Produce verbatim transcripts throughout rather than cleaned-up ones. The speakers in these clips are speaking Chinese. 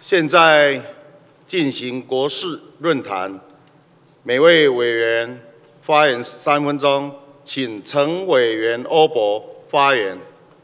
现在进行国事论坛，每位委员发言三分钟，请陈委员欧博发言。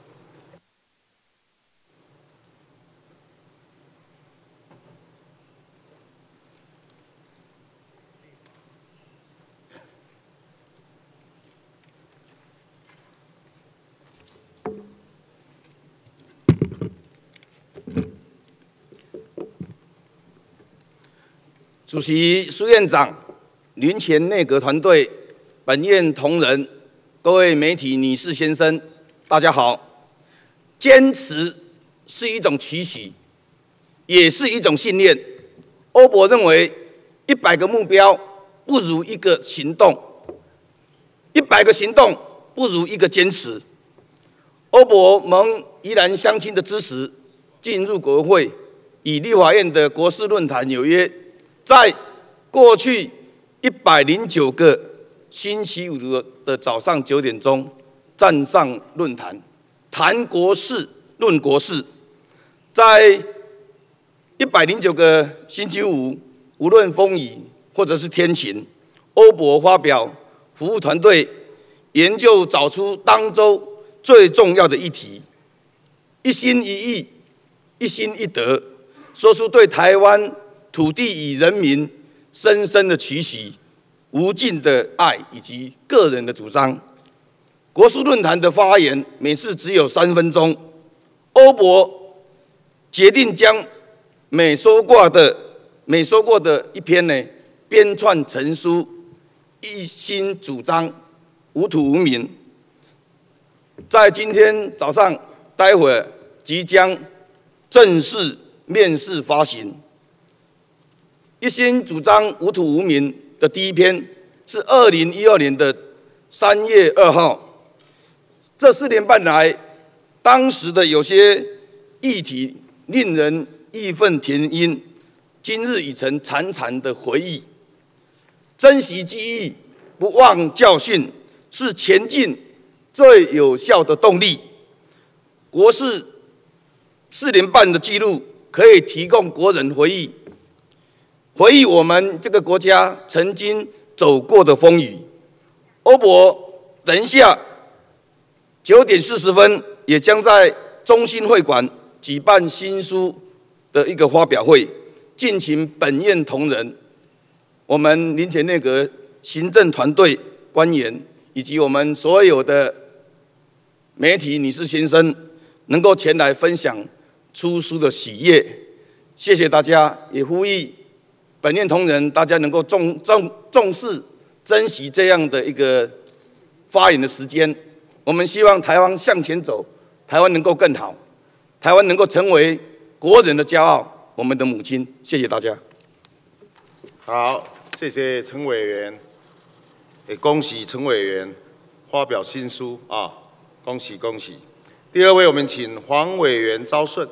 主席、苏院长、林前内阁团队、本院同仁、各位媒体女士先生，大家好。坚持是一种期许，也是一种信念。欧博认为，一百个目标不如一个行动，一百个行动不如一个坚持。欧博蒙宜兰乡亲的支持，进入国会，与立法院的国事论坛有约。在过去一百零九个星期五的早上九点钟，站上论坛，谈国事、论国事。在一百零九个星期五，无论风雨或者是天晴，欧博发表服务团队研究找出当周最重要的议题，一心一意、一心一德，说出对台湾土地与人民深深的期许、无尽的爱以及个人的主张。国事论坛的发言每次只有三分钟，欧博决定将每说过的每说过的一篇呢编撰成书，一心主张，无土无民。在今天早上，待会儿即将正式面世发行。一心主张无土无民的第一篇是二零一二年的三月二号。这四年半来，当时的有些议题令人义愤填膺，今日已成潺潺的回忆。珍惜记忆，不忘教训，是前进最有效的动力。国事四年半的记录，可以提供国人回忆。回忆我们这个国家曾经走过的风雨。欧博等一下九点四十分也将在中心会馆举办新书的一个发表会，敬请本院同仁、我们林前内阁行政团队官员以及我们所有的媒体女士先生，能够前来分享出书的喜悦。谢谢大家，也呼吁本院同仁，大家能够重重重视、珍惜这样的一个发言的时间。我们希望台湾向前走，台湾能够更好，台湾能够成为国人的骄傲，我们的母亲。谢谢大家。 好，谢谢陈委员，也恭喜陈委员发表新书啊，恭喜恭喜。第二位，我们请黄委员昭顺。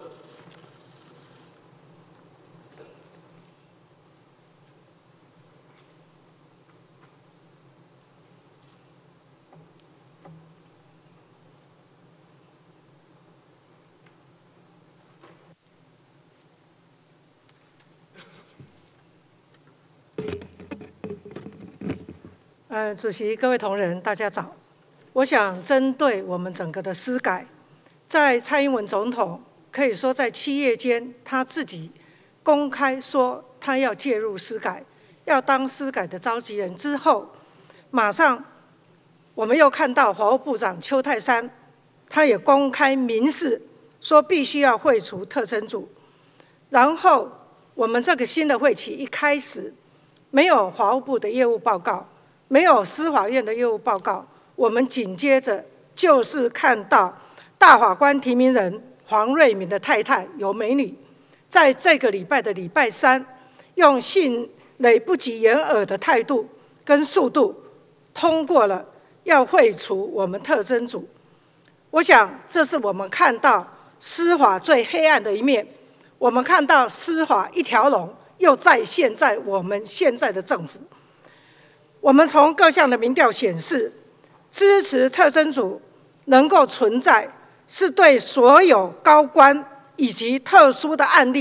呃，主席、各位同仁，大家早。我想针对我们整个的司改，在蔡英文总统可以说在七月间，他自己公开说他要介入司改，要当司改的召集人之后，马上我们又看到法务部长邱泰山，他也公开明示说必须要废除特侦组。然后我们这个新的会期一开始，没有法务部的业务报告。没有司法院的业务报告，我们紧接着就是看到大法官提名人黄瑞敏的太太尤美女，在这个礼拜的礼拜三，用迅雷不及掩耳的态度跟速度通过了要废除我们特侦组。我想，这是我们看到司法最黑暗的一面。我们看到司法一条龙又再现在我们现在的政府。我们从各项的民调显示，支持特侦组能够存在，是对所有高官以及特殊的案例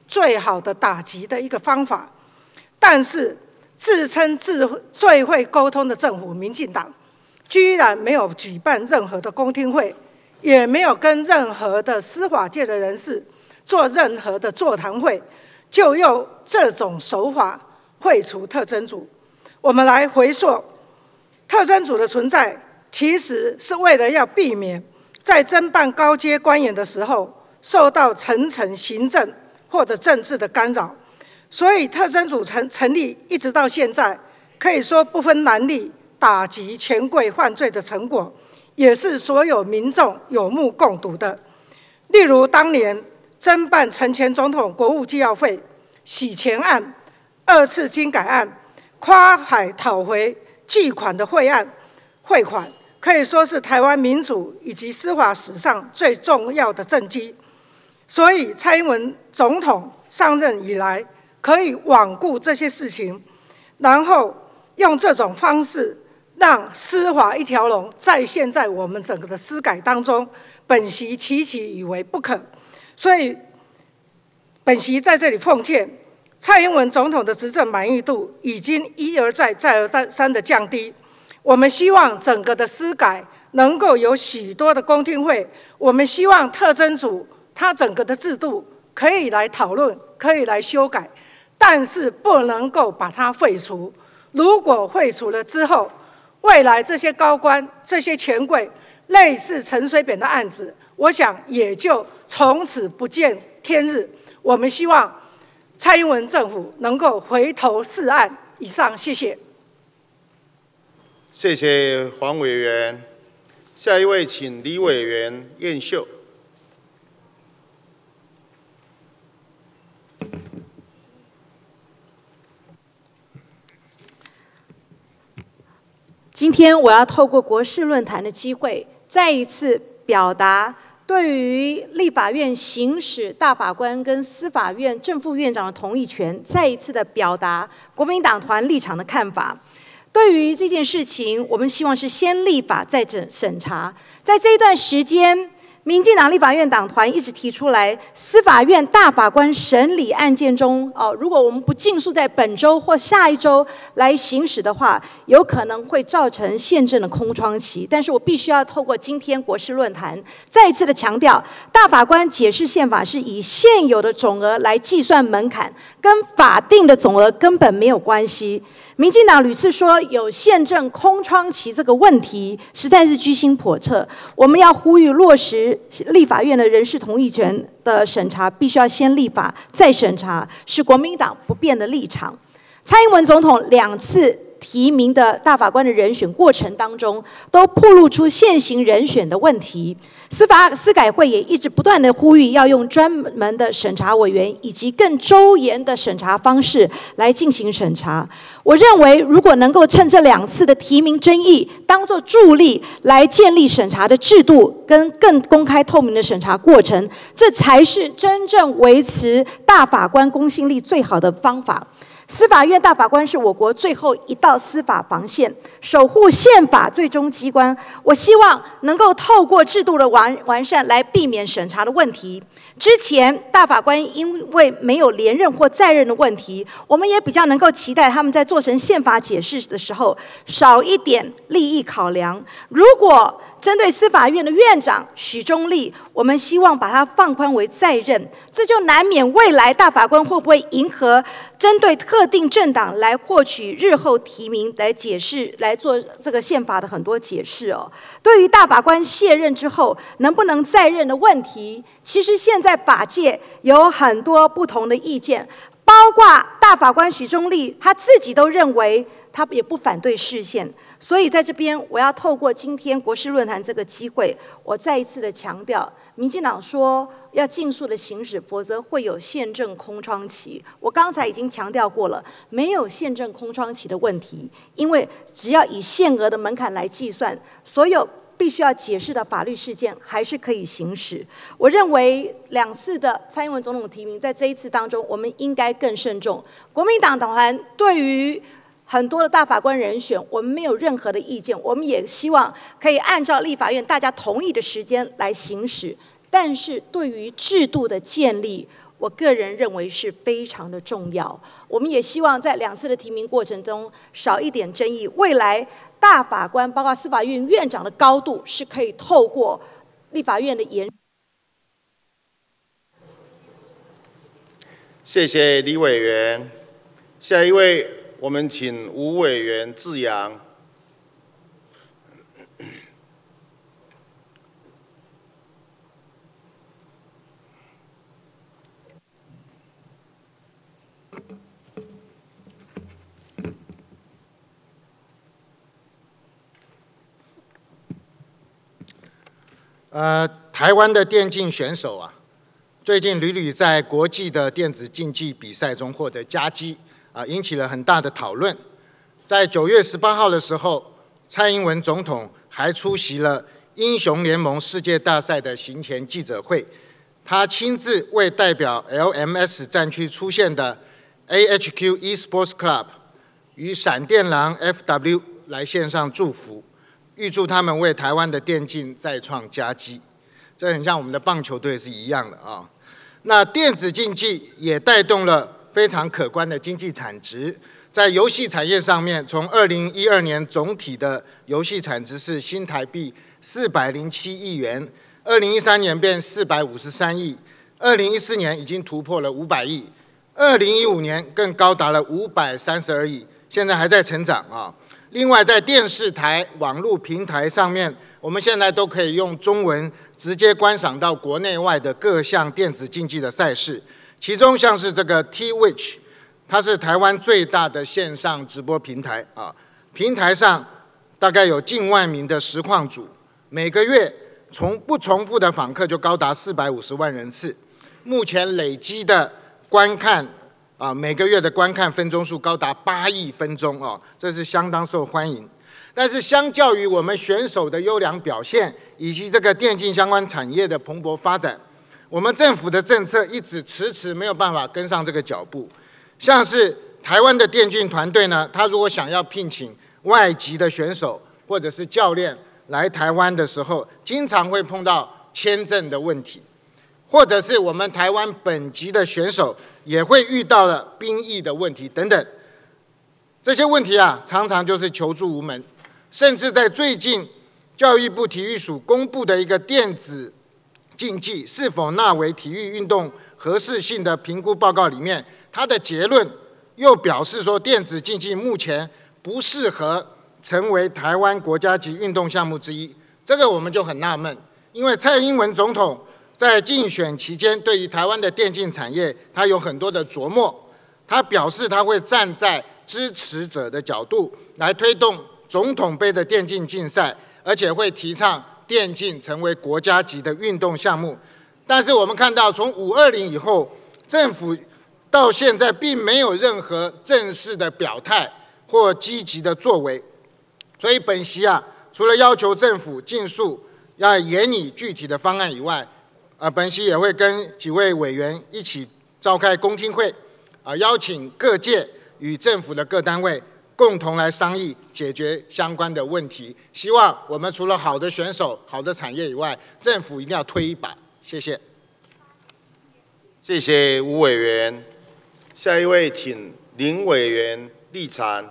最好的打击的一个方法。但是自称自最会沟通的政府民进党，居然没有举办任何的公听会，也没有跟任何的司法界的人士做任何的座谈会，就用这种手法废除特侦组。我们来回溯，特侦组的存在，其实是为了要避免在侦办高阶官员的时候受到层层行政或者政治的干扰。所以特侦组成成立一直到现在，可以说不分蓝绿，打击权贵犯罪的成果，也是所有民众有目共睹的。例如当年侦办陈前总统国务机要费、洗钱案、二次金改案、跨海讨回巨款的汇案汇款，可以说是台湾民主以及司法史上最重要的政绩。所以蔡英文总统上任以来，可以罔顾这些事情，然后用这种方式让司法一条龙再现在我们整个的司改当中，本席期期以为不可。所以本席在这里奉劝，蔡英文总统的执政满意度已经一而再再而三的降低。我们希望整个的司改能够有许多的公听会，我们希望特侦组它整个的制度可以来讨论，可以来修改，但是不能够把它废除。如果废除了之后，未来这些高官、这些权贵，类似陈水扁的案子，我想也就从此不见天日。我们希望蔡英文政府能够回头是岸。以上，谢谢。 谢谢黄委员。下一位，请李委员燕秀。 今天我要透过国事论坛的机会，再一次表达对于立法院行使大法官跟司法院正副院长的同意权，再一次的表达国民党团立场的看法。对于这件事情，我们希望是先立法再审审查。在这一段时间，民进党立法院党团一直提出来，司法院大法官审理案件中，哦，如果我们不尽速在本周或下一周来行使的话，有可能会造成宪政的空窗期。但是我必须要透过今天国事论坛，再一次的强调，大法官解释宪法是以现有的总额来计算门槛，跟法定的总额根本没有关系。民进党屡次说有宪政空窗期这个问题，实在是居心叵测。我们要呼吁落实立法院的人事同意权的审查，必须要先立法再审查，是国民党不变的立场。蔡英文总统两次提名的大法官的人选过程当中，都暴露出现行人选的问题。司法司改会也一直不断的呼吁要用专门的审查委员以及更周延的审查方式来进行审查。我认为，如果能够趁这两次的提名争议当作助力，来建立审查的制度跟更公开透明的审查过程，这才是真正维持大法官公信力最好的方法。司法院大法官是我国最后一道司法防线，守护宪法最终机关。我希望能够透过制度的完完善来避免审查的问题。之前大法官因为没有连任或在任的问题，我们也比较能够期待他们在做成宪法解释的时候少一点利益考量。如果针对司法院的院长许宗力，我们希望把他放宽为在任，这就难免未来大法官会不会迎合针对特定政党来获取日后提名来解释，来做这个宪法的很多解释哦。对于大法官卸任之后能不能在任的问题，其实现在法界有很多不同的意见，包括大法官许宗力他自己都认为他也不反对释宪。所以在这边，我要透过今天国事论坛这个机会，我再一次的强调，民进党说要尽速的行使，否则会有宪政空窗期。我刚才已经强调过了，没有宪政空窗期的问题，因为只要以限额的门槛来计算，所有必须要解释的法律事件还是可以行使。我认为两次的蔡英文总统提名，在这一次当中，我们应该更慎重。国民党党团对于很多的大法官人选，我们没有任何的意见，我们也希望可以按照立法院大家同意的时间来行使。但是对于制度的建立， 我个人认为是非常的重要。我们也希望在两次的提名过程中少一点争议，未来大法官包括司法院院长的高度是可以透过立法院的研。 谢谢李委员。下一位，我们请吴委员致扬。 呃，台湾的电竞选手啊，最近屡屡在国际的电子竞技比赛中获得佳绩，啊，引起了很大的讨论。在九月十八号的时候，蔡英文总统还出席了英雄联盟世界大赛的行前记者会，他亲自为代表 L M S 战区出现的 A H Q Esports Club 与闪电狼 F W 来线上祝福。预祝他们为台湾的电竞再创佳绩，这很像我们的棒球队是一样的啊。那电子竞技也带动了非常可观的经济产值，在游戏产业上面，从二零一二年总体的游戏产值是新台币四百零七亿元，二零一三年变四百五十三亿，二零一四年已经突破了五百亿，二零一五年更高达了五百三十二亿，现在还在成长啊。另外，在电视台、网络平台上面，我们现在都可以用中文直接观赏到国内外的各项电子竞技的赛事。其中像是这个 Twitch， 它是台湾最大的线上直播平台啊。平台上大概有近万名的实况主，每个月从不重复的访客就高达四百五十万人次。目前累积的观看。啊，每个月的观看分钟数高达八亿分钟哦，这是相当受欢迎。但是，相较于我们选手的优良表现，以及这个电竞相关产业的蓬勃发展，我们政府的政策一直迟迟没有办法跟上这个脚步。像是台湾的电竞团队呢，他如果想要聘请外籍的选手或者是教练来台湾的时候，经常会碰到签证的问题。或者是我们台湾本籍的选手也会遇到了兵役的问题等等，这些问题啊，常常就是求助无门。甚至在最近教育部体育署公布的一个电子竞技是否纳为体育运动合适性的评估报告里面，它的结论又表示说，电子竞技目前不适合成为台湾国家级运动项目之一。这个我们就很纳闷，因为蔡英文总统在竞选期间，对于台湾的电竞产业，他有很多的琢磨。他表示他会站在支持者的角度来推动总统杯的电竞竞赛，而且会提倡电竞成为国家级的运动项目。但是我们看到，从五二零以后，政府到现在并没有任何正式的表态或积极的作为。所以本席啊，除了要求政府尽速要研拟具体的方案以外，啊，本席也会跟几位委员一起召开公听会，啊，邀请各界与政府的各单位共同来商议解决相关的问题。希望我们除了好的选手、好的产业以外，政府一定要推一把。谢谢。 谢谢吴委员。下一位，请林委员立场。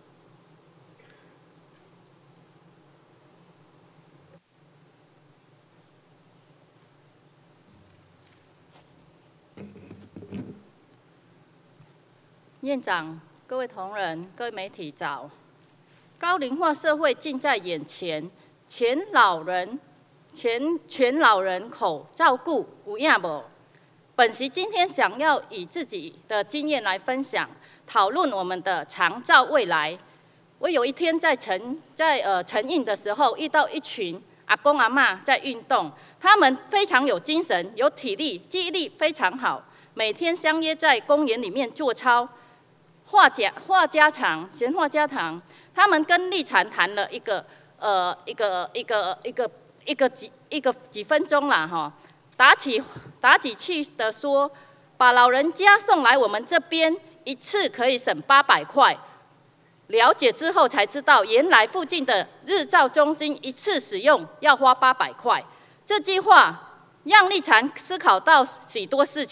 院长、各位同仁、各位媒体早。高龄化社会近在眼前，全老人、全全老人口照顾有影无？本席今天想要以自己的经验来分享，讨论我们的长照未来。我有一天在晨在呃晨运的时候，遇到一群阿公阿嬷在运动，他们非常有精神、有体力、记忆力非常好，每天相约在公园里面做操。话家话家常，闲话家常，他们跟立产谈了一个呃一个一个一个一个几一个几分钟啦哈，打起打起气的说，把老人家送来我们这边，一次可以省八百块。了解之后才知道，原来附近的日照中心一次使用要花八百块。这句话让立产思考到许多事情。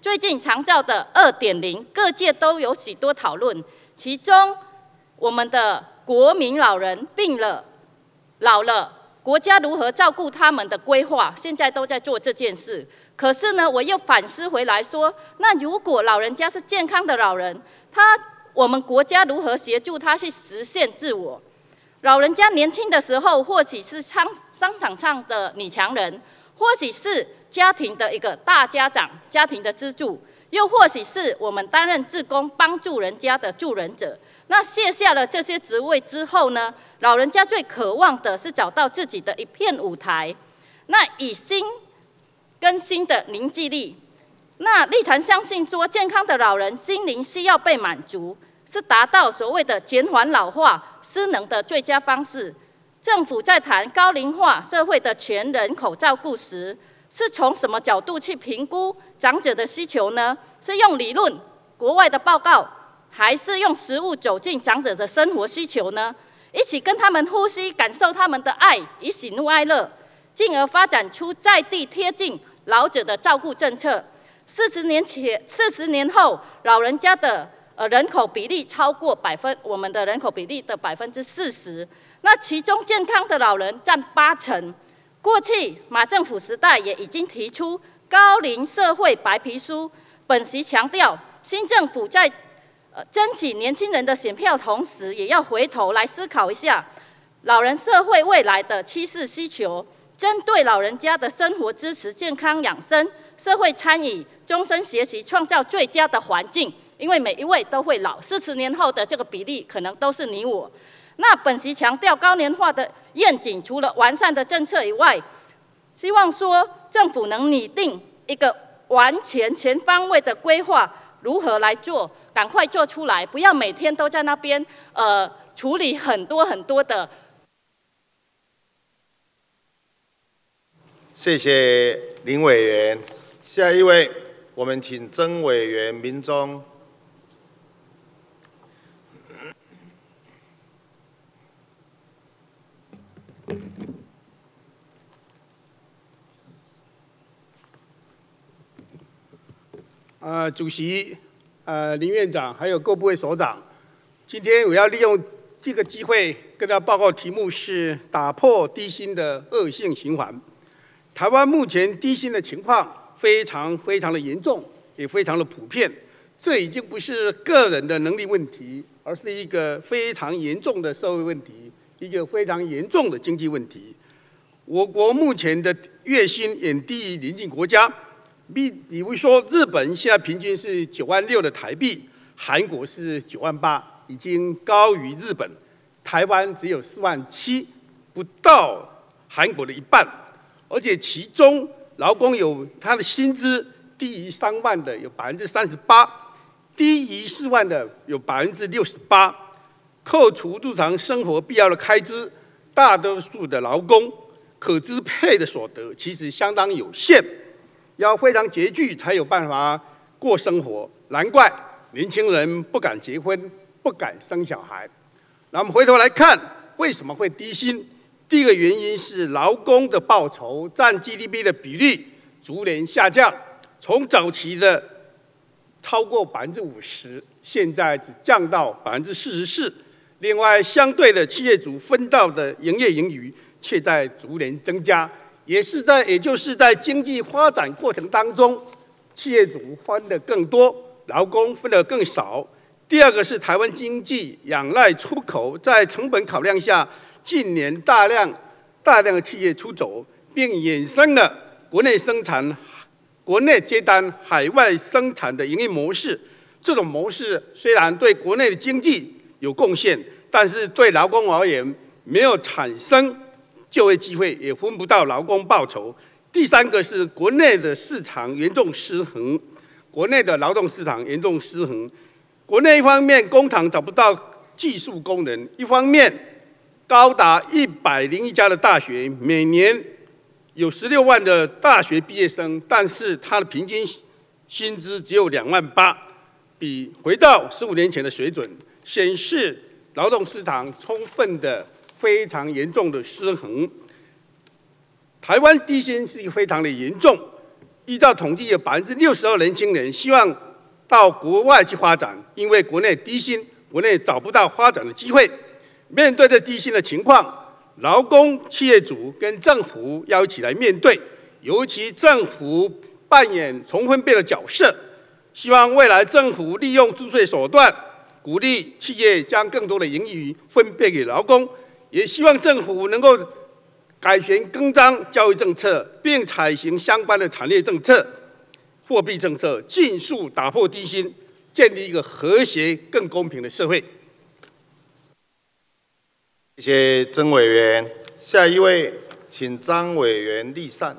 最近长照的 二点零， 各界都有许多讨论，其中我们的国民老人病了、老了，国家如何照顾他们的规划，现在都在做这件事。可是呢，我又反思回来说，那如果老人家是健康的老人，他我们国家如何协助他去实现自我？老人家年轻的时候，或许是商商场上的女强人，或许是家庭的一个大家长，家庭的支柱，又或许是我们担任志工帮助人家的助人者。那卸下了这些职位之后呢，老人家最渴望的是找到自己的一片舞台，那以心跟心的凝聚力。那立禅相信说，健康的老人心灵需要被满足，是达到所谓的减缓老化失能的最佳方式。政府在谈高龄化社会的全人口照顾时，是从什么角度去评估长者的需求呢？是用理论、国外的报告，还是用实物走进长者的生活需求呢？一起跟他们呼吸，感受他们的爱与喜怒哀乐，进而发展出在地贴近老者的照顾政策。四十年前、四十年后，老人家的呃人口比例超过百分，我们的人口比例的百分之四十。那其中健康的老人占八成。过去马政府时代也已经提出高龄社会白皮书，本席强调，新政府在呃争取年轻人的选票同时，也要回头来思考一下老人社会未来的趋势需求，针对老人家的生活支持、健康养生、社会参与、终身学习，创造最佳的环境。因为每一位都会老，四十年后的这个比例可能都是你我。那本席强调高龄化的愿景，除了完善的政策以外，希望说政府能拟定一个完全全方位的规划，如何来做，赶快做出来，不要每天都在那边呃处理很多很多的。 谢谢林委员，下一位我们请曾委员民众。 呃，主席，呃，林院长，还有各部会首长，今天我要利用这个机会跟大家报告，题目是打破低薪的恶性循环。台湾目前低薪的情况非常非常的严重，也非常的普遍。这已经不是个人的能力问题，而是一个非常严重的社会问题，一个非常严重的经济问题。我国目前的月薪远低于邻近国家。比比如说，日本现在平均是九万六的台币，韩国是九万八，已经高于日本。台湾只有四万七，不到韩国的一半。而且其中劳工有他的薪资低于三万的有百分之三十八，低于四万的有百分之六十八。扣除日常生活必要的开支，大多数的劳工可支配的所得其实相当有限。要非常拮据才有办法过生活，难怪年轻人不敢结婚，不敢生小孩。那我们回头来看，为什么会低薪？第一个原因是劳工的报酬占 G D P 的比例逐年下降，从早期的超过百分之五十，现在只降到百分之四十四。另外，相对的企业主分到的营业盈余却在逐年增加。也是在，也就是在经济发展过程当中，企业主分的更多，劳工分的更少。第二个是台湾经济仰赖出口，在成本考量下，近年大量大量的企业出走，并衍生了国内生产、国内接单、海外生产的营运模式。这种模式虽然对国内的经济有贡献，但是对劳工而言没有产生就业机会，也分不到劳工报酬。第三个是国内的市场严重失衡，国内的劳动市场严重失衡。国内一方面工厂找不到技术工人，一方面高达一百零一家的大学每年有十六万的大学毕业生，但是他的平均薪资只有两万八，比回到十五年前的水准，显示劳动市场充分的非常严重的失衡。台湾低薪是非常的严重， 依照统计，有百分之六十二年轻人希望到国外去发展，因为国内低薪，国内找不到发展的机会。面对这低薪的情况，劳工、企业主跟政府要一起来面对，尤其政府扮演重分配的角色。希望未来政府利用租税手段，鼓励企业将更多的盈余分配给劳工，也希望政府能够改弦更张教育政策，并采行相关的产业政策、货币政策，尽速打破低薪，建立一个和谐、更公平的社会。 谢谢曾委员。下一位，请张委员立善。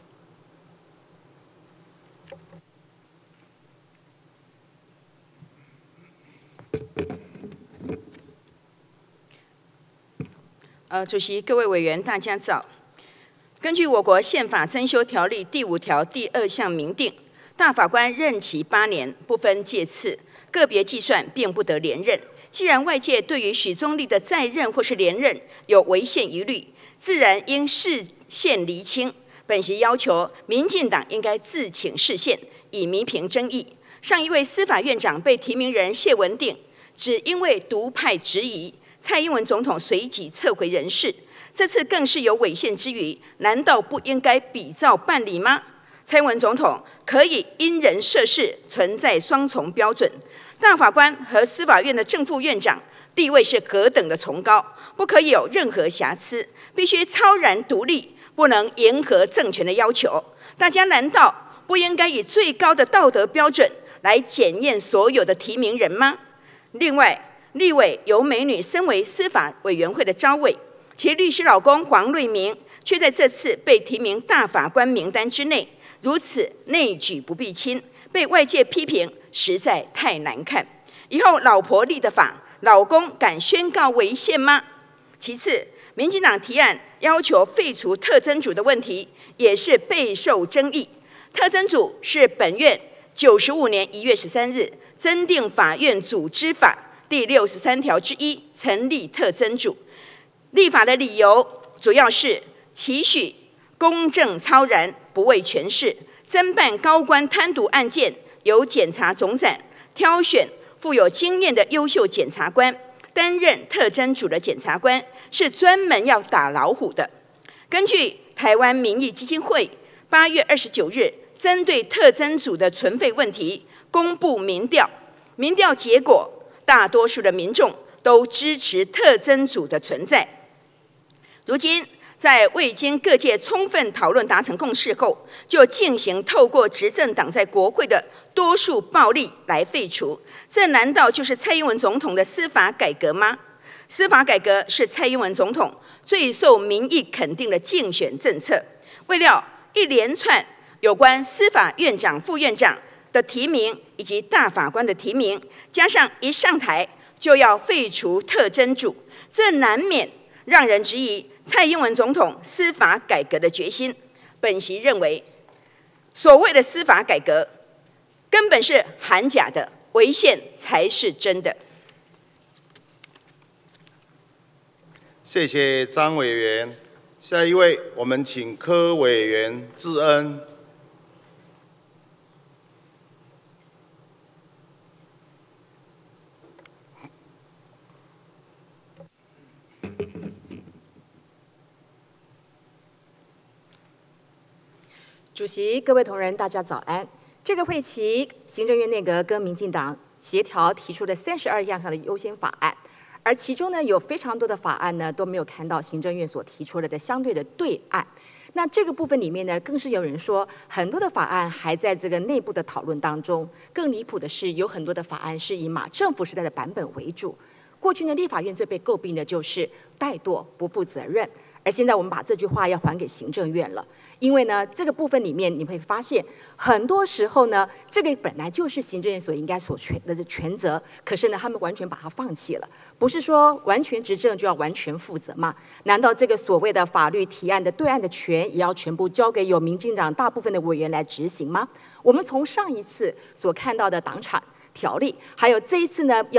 呃，主席、各位委员，大家早。根据我国宪法增修条例第五条第二项明定，大法官任期八年，不分届次，个别计算并不得连任。既然外界对于许宗力的在任或是连任有违宪疑虑，自然应释宪厘清。本席要求民进党应该自请释宪，以弥平争议。上一位司法院长被提名人谢文定，只因为独派质疑，蔡英文总统随即撤回人事。这次更是有违宪之余，难道不应该比照办理吗？蔡英文总统可以因人设事，存在双重标准。大法官和司法院的正副院长地位是何等的崇高，不可以有任何瑕疵，必须超然独立，不能迎合政权的要求。大家难道不应该以最高的道德标准来检验所有的提名人吗？另外，立委由美女身为司法委员会的召委，其律师老公黄瑞明却在这次被提名大法官名单之内，如此内举不避亲，被外界批评实在太难看。以后老婆立的法，老公敢宣告违宪吗？其次，民进党提案要求废除特侦组的问题，也是备受争议。特侦组是本院九十五年一月十三日增订法院组织法第六十三条之一，成立特侦组。立法的理由主要是期许公正超然，不为权势，侦办高官贪渎案件，由检察总长挑选富有经验的优秀检察官担任特侦组的检察官，是专门要打老虎的。根据台湾民意基金会八月二十九日针对特侦组的存废问题公布民调，民调结果，大多数的民众都支持特侦组的存在。如今，在未经各界充分讨论达成共识后，就进行透过执政党在国会的多数暴力来废除，这难道就是蔡英文总统的司法改革吗？司法改革是蔡英文总统最受民意肯定的竞选政策。未料一连串有关司法院长、副院长的提名以及大法官的提名，加上一上台就要废除特侦组，这难免让人质疑蔡英文总统司法改革的决心。本席认为，所谓的司法改革根本是含假的，违宪才是真的。 谢谢张委员。下一位，我们请柯委员智恩。 主席、各位同仁，大家早安。这个会期，行政院内阁跟民进党协调提出了三十二样上的优先法案，而其中呢，有非常多的法案呢都没有看到行政院所提出来的相对的对案。那这个部分里面呢，更是有人说，很多的法案还在这个内部的讨论当中。更离谱的是，有很多的法案是以马政府时代的版本为主。过去呢，立法院最被诟病的就是怠惰、不负责任。而现在我们把这句话要还给行政院了，因为呢，这个部分里面你会发现，很多时候呢，这个本来就是行政院所应该所全的权责，可是呢，他们完全把它放弃了。不是说完全执政就要完全负责吗？难道这个所谓的法律提案的对案的权，也要全部交给有民进党大部分的委员来执行吗？我们从上一次所看到的党产条例，还有这一次呢，要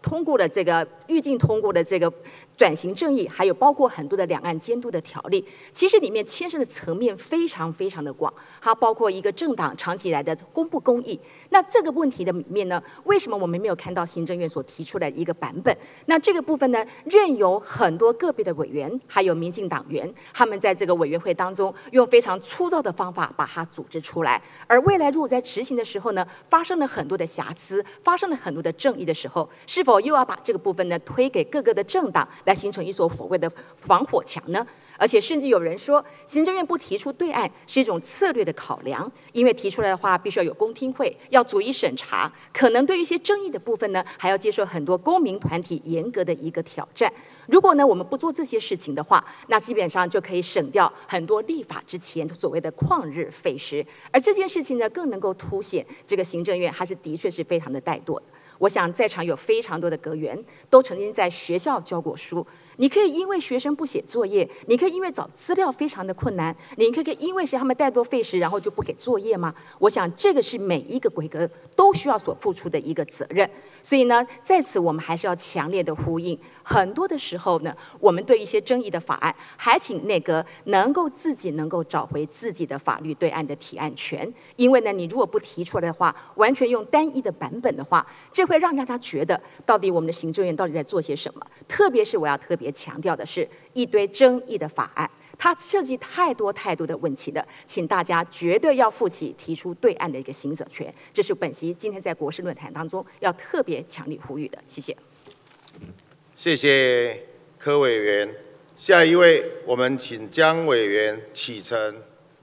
通过了这个预定通过的这个转型正义，还有包括很多的两岸监督的条例，其实里面牵涉的层面非常非常的广，它包括一个政党长期以来的公不公义。那这个问题的里面呢，为什么我们没有看到行政院所提出来的一个版本？那这个部分呢，任由很多个别的委员，还有民进党员，他们在这个委员会当中用非常粗糙的方法把它组织出来。而未来如果在执行的时候呢，发生了很多的瑕疵，发生了很多的正义的时候，是否又要把这个部分呢推给各个的政党，来形成一所所谓的防火墙呢？而且甚至有人说，行政院不提出对案是一种策略的考量，因为提出来的话必须要有公听会，要逐一审查，可能对于一些争议的部分呢，还要接受很多公民团体严格的一个挑战。如果呢我们不做这些事情的话，那基本上就可以省掉很多立法之前所谓的旷日费时，而这件事情呢，更能够凸显这个行政院还是的确是非常的怠惰的。我想在场有非常多的阁员都曾经在学校教过书，你可以因为学生不写作业，你可以因为找资料非常的困难，你可以因为是他们怠惰费时，然后就不给作业吗？我想这个是每一个规格都需要所付出的一个责任。所以呢，在此我们还是要强烈的呼应，很多的时候呢，我们对一些争议的法案，还请内阁能够自己能够找回自己的法律对案的提案权。因为呢，你如果不提出来的话，完全用单一的版本的话，这会让大家觉得到底我们的行政院到底在做些什么。特别是我要特别强调的是，一堆争议的法案，它涉及太多太多的问题了，请大家绝对要负起提出对案的一个行者权，这是本席今天在国事论坛当中要特别强力呼吁的。谢谢。 谢谢柯委员。下一位，我们请江委员启程。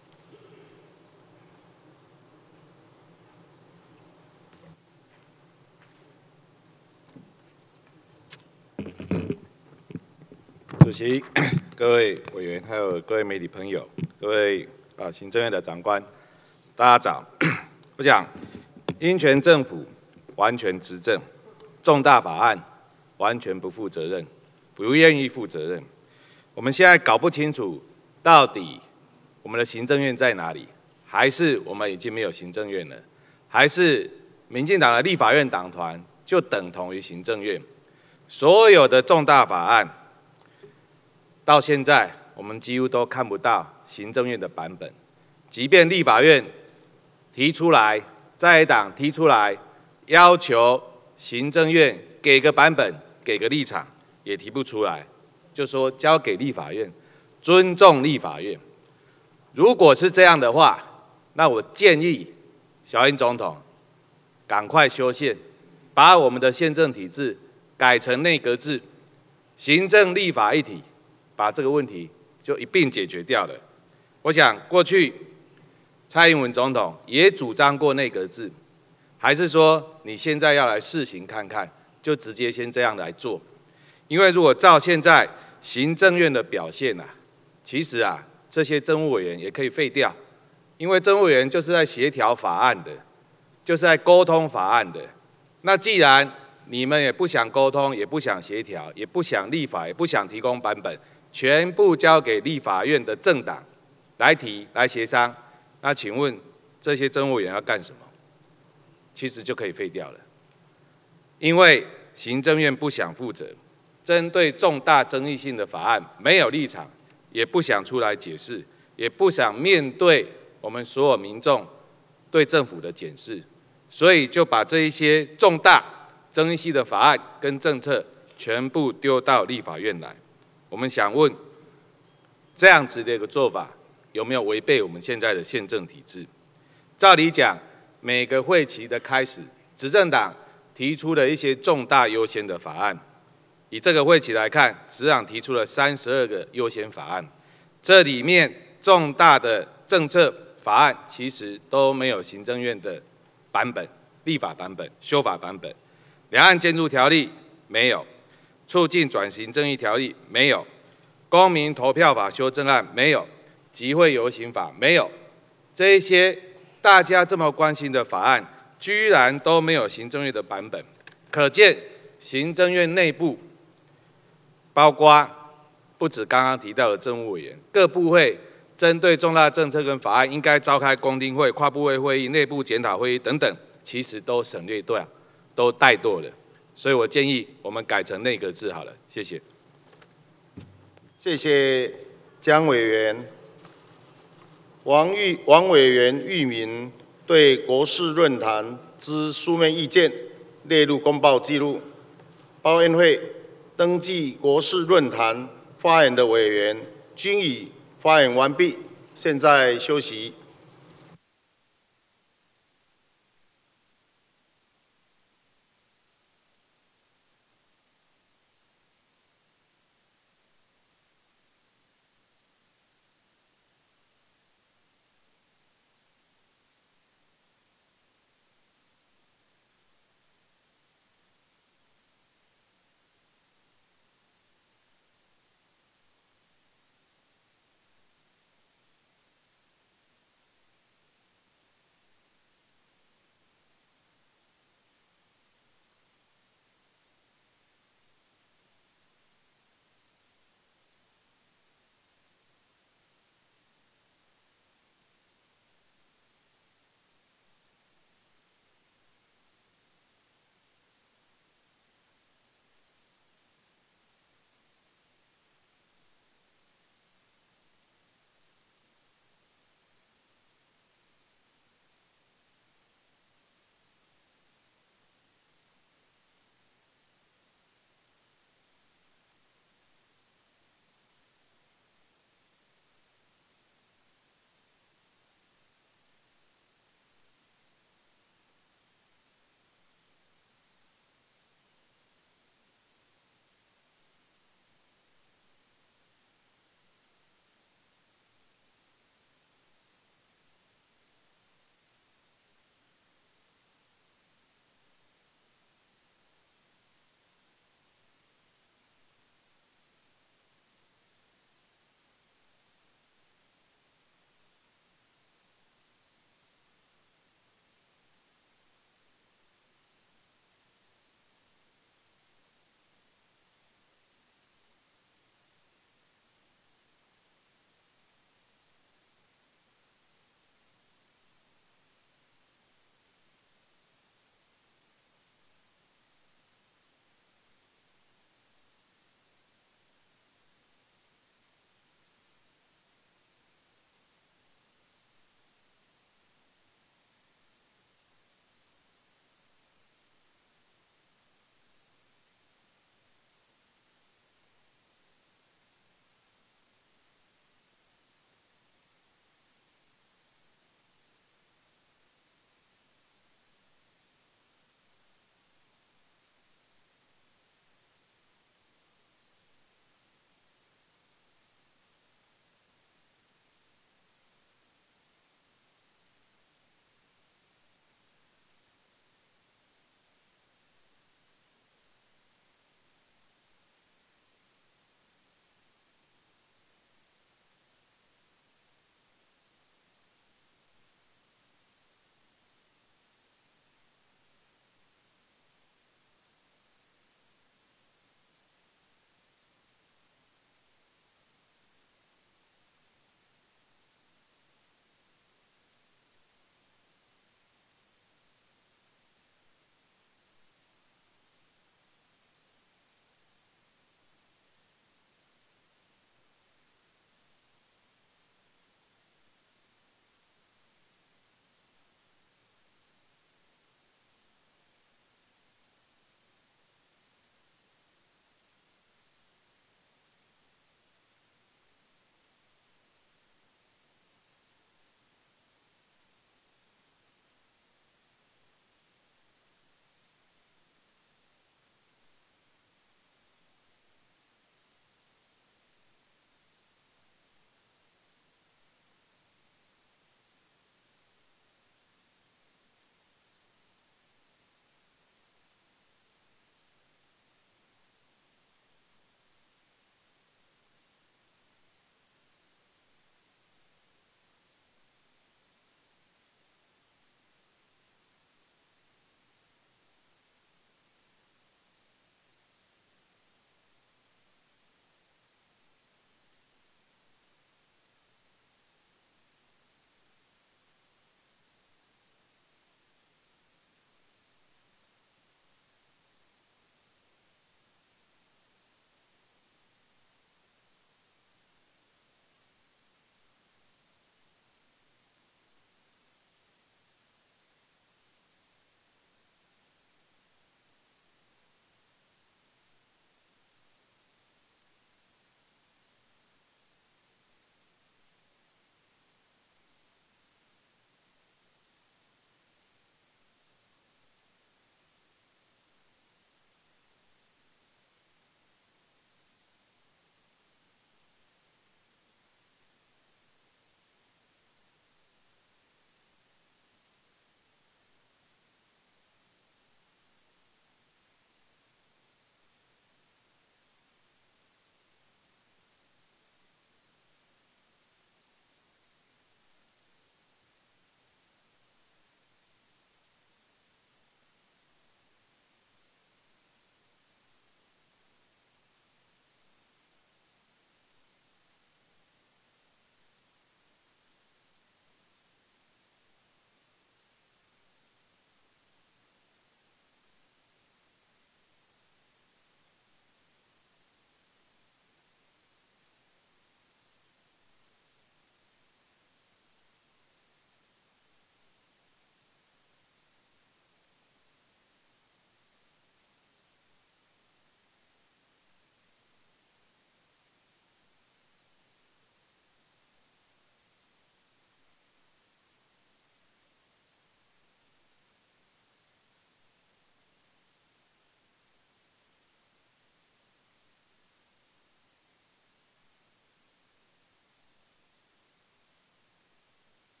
主席、各位委员，还有各位媒体朋友，各位啊行政院的长官，大家早。我想，英权政府完全执政，重大法案完全不负责任，不愿意负责任。我们现在搞不清楚到底我们的行政院在哪里，还是我们已经没有行政院了，还是民进党的立法院党团就等同于行政院？所有的重大法案。到现在，我们几乎都看不到行政院的版本。即便立法院提出来，在野党提出来，要求行政院给个版本、给个立场，也提不出来，就说交给立法院，尊重立法院。如果是这样的话，那我建议小英总统赶快修宪，把我们的宪政体制改成内阁制，行政立法一体。把这个问题就一并解决掉了。我想过去蔡英文总统也主张过内阁制，还是说你现在要来试行看看，就直接先这样来做？因为如果照现在行政院的表现啊，其实啊这些政务委员也可以废掉，因为政务委员就是在协调法案的，就是在沟通法案的。那既然你们也不想沟通，也不想协调，也不想立法，也不想提供版本，全部交给立法院的政党来提、来协商。那请问这些政务委员要干什么？其实就可以废掉了，因为行政院不想负责，针对重大争议性的法案没有立场，也不想出来解释，也不想面对我们所有民众对政府的检视，所以就把这一些重大争议性的法案跟政策全部丢到立法院来。我们想问，这样子的一个做法有没有违背我们现在的宪政体制？照理讲，每个会期的开始，执政党提出了一些重大优先的法案。以这个会期来看，执政党提出了三十二个优先法案，这里面重大的政策法案其实都没有行政院的版本、立法版本、修法版本。两岸监督条例没有。促进转型正义条例没有，公民投票法修正案没有，集会游行法没有，这一些大家这么关心的法案，居然都没有行政院的版本，可见行政院内部，包括不止刚刚提到的政务委员，各部会针对重大政策跟法案，应该召开公听会、跨部会会议、内部检讨会议等等，其实都省略掉，都怠惰了。 所以我建议我们改成内阁制好了，谢谢。 谢谢江委员。王玉王委员玉明对国事论坛之书面意见列入公报记录。报委员会登记国事论坛发言的委员均已发言完毕，现在休息。